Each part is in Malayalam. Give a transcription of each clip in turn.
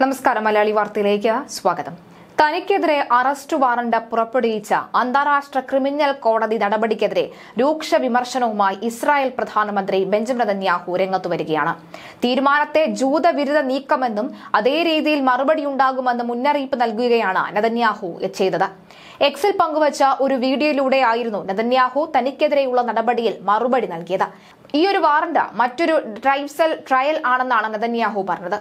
നമസ്കാരം. മലയാളി വാർത്തയിലേക്ക് സ്വാഗതം. തനിക്കെതിരെ അറസ്റ്റ് വാറണ്ട് പുറപ്പെടുവിച്ച അന്താരാഷ്ട്ര ക്രിമിനൽ കോടതി നടപടിക്കെതിരെ രൂക്ഷ വിമർശനവുമായി ഇസ്രായേൽ പ്രധാനമന്ത്രി ബെഞ്ചമിൻ നെതന്യാഹു രംഗത്തുവരികയാണ്. തീരുമാനത്തെ ജൂതവിരുദ്ധ നീക്കമെന്നും അതേ രീതിയിൽ മറുപടിയുണ്ടാകുമെന്നും മുന്നറിയിപ്പ് നൽകുകയാണ് നെതന്യാഹു ചെയ്തത്. എക്സിൽ പങ്കുവച്ച ഒരു വീഡിയോയിലൂടെയായിരുന്നു നെതന്യാഹു തനിക്കെതിരെയുള്ള നടപടിയിൽ മറുപടി നൽകിയത്. ഈ ഒരു വാറണ്ട് മറ്റൊരു ട്രയൽ ആണെന്നാണ് നെതന്യാഹു പറഞ്ഞത്.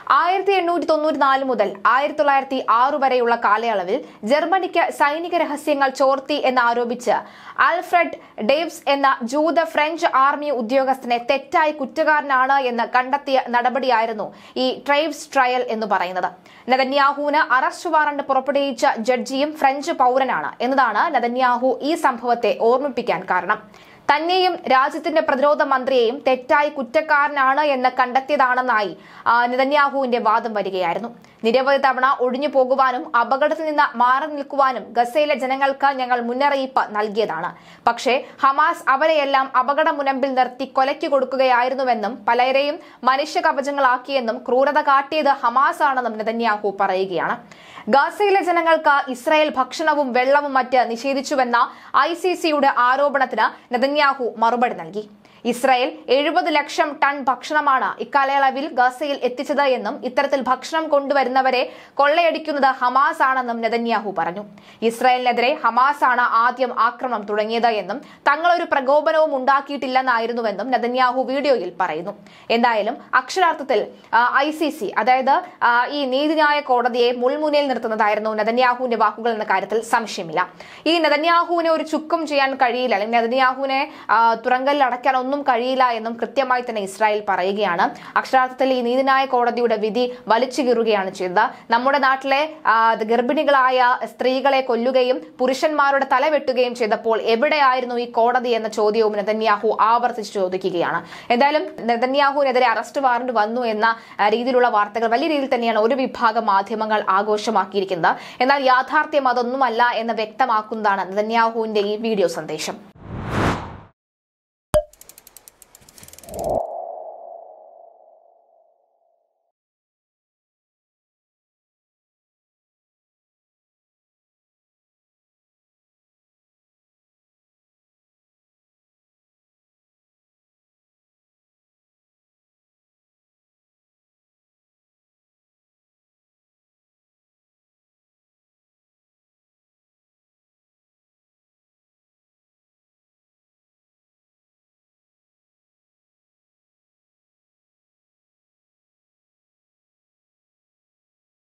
1894 മുതൽ 1906 വരെയുള്ള കാലയളവിൽ ജർമ്മനിക്ക് സൈനിക രഹസ്യങ്ങൾ ചോർത്തി എന്നാരോപിച്ച് ആൽഫ്രഡ് ഡേവ്സ് എന്ന ജൂത ഫ്രഞ്ച് ആർമി ഉദ്യോഗസ്ഥനെ തെറ്റായി കുറ്റക്കാരനാണ് എന്ന് കണ്ടെത്തിയ നടപടിയായിരുന്നു ഈ ട്രേവ്സ് ട്രയൽ എന്ന് പറയുന്നത്. നെതന്യാഹുവിന് അറസ്റ്റ് വാറണ്ട് പുറപ്പെടുവിച്ച ജഡ്ജിയും ഫ്രഞ്ച് പൗരനാണ് എന്നതാണ് നെതന്യാഹു ഈ സംഭവത്തെ ഓർമ്മിപ്പിക്കാൻ കാരണം. തന്നെയും രാജ്യത്തിന്റെ പ്രതിരോധ മന്ത്രിയെയും തെറ്റായി കുറ്റക്കാരനാണ് എന്ന് കണ്ടെത്തിയതാണെന്നായി നെതന്യാഹുവിന്റെ വാദം വരികയായിരുന്നു. നിരവധി തവണ ഒഴിഞ്ഞു പോകുവാനും അപകടത്തിൽ നിന്ന് മാറി നിൽക്കുവാനും ഗസയിലെ ജനങ്ങൾക്ക് ഞങ്ങൾ മുന്നറിയിപ്പ് നൽകിയതാണ്. പക്ഷേ ഹമാസ് അവരെയെല്ലാം അപകട മുനമ്പിൽ നിർത്തി കൊലയ്ക്ക് കൊടുക്കുകയായിരുന്നുവെന്നും പലരെയും മനുഷ്യ കവചങ്ങളാക്കിയെന്നും ക്രൂരത കാട്ടിയത് ഹമാസ് ആണെന്നും നെതന്യാഹു പറയുകയാണ്. ഗസയിലെ ജനങ്ങൾക്ക് ഇസ്രായേൽ ഭക്ഷണവും വെള്ളവും മറ്റ് നിഷേധിച്ചുവെന്ന ICCയുടെ ആരോപണത്തിന് നെതന്യാഹു മറുപടി നൽകി. ഇസ്രായേൽ 70 ലക്ഷം ടൺ ഭക്ഷണമാണ് ഇക്കാലയളവിൽ ഗസയിൽ എത്തിച്ചത് എന്നും ഇത്തരത്തിൽ ഭക്ഷണം കൊണ്ടുവരുന്നവരെ കൊള്ളയടിക്കുന്നത് ഹമാസ് ആണെന്നും നെതന്യാഹു പറഞ്ഞു. ഇസ്രായേലിനെതിരെ ഹമാസ് ആണ് ആദ്യം ആക്രമണം തുടങ്ങിയത് എന്നും തങ്ങളൊരു പ്രകോപനവും ഉണ്ടാക്കിയിട്ടില്ലെന്നായിരുന്നുവെന്നും നെതന്യാഹു വീഡിയോയിൽ പറയുന്നു. എന്തായാലും അക്ഷരാർത്ഥത്തിൽ ICC അതായത് ഈ നീതിന്യായ കോടതിയെ മുൾമുനയിൽ നിർത്തുന്നതായിരുന്നു നെതന്യാഹുവിന്റെ വാക്കുകൾ എന്ന കാര്യത്തിൽ സംശയമില്ല. ഈ നെതന്യാഹുവിനെ ഒരു ചുക്കും ചെയ്യാൻ കഴിയില്ല, അല്ലെങ്കിൽ നെതന്യാഹുവിനെ തുറങ്കലിൽ അടയ്ക്കാൻ ഒന്നും കഴിയില്ല എന്നും കൃത്യമായി തന്നെ ഇസ്രായേൽ പറയുകയാണ്. അക്ഷരാർത്ഥത്തിൽ ഈ നീതിന്യായ കോടതിയുടെ വിധി വലിച്ചു കീറുകയാണ് ചെയ്തത്. നമ്മുടെ നാട്ടിലെ ഗർഭിണികളായ സ്ത്രീകളെ കൊല്ലുകയും പുരുഷന്മാരുടെ തല വെട്ടുകയും ചെയ്തപ്പോൾ എവിടെയായിരുന്നു ഈ കോടതി എന്ന ചോദ്യവും നെതന്യാഹു ആവർത്തിച്ച് ചോദിക്കുകയാണ്. എന്തായാലും നെതന്യാഹുവിനെതിരെ അറസ്റ്റ് വാറണ്ട് വന്നു എന്ന രീതിയിലുള്ള വാർത്തകൾ വലിയ രീതിയിൽ തന്നെയാണ് ഒരു വിഭാഗം മാധ്യമങ്ങൾ ആഘോഷമാക്കിയിരിക്കുന്നത്. എന്നാൽ യാഥാർത്ഥ്യം അതൊന്നുമല്ല എന്ന് വ്യക്തമാക്കുന്നതാണ് നെതന്യാഹുവിന്റെ ഈ വീഡിയോ സന്ദേശം.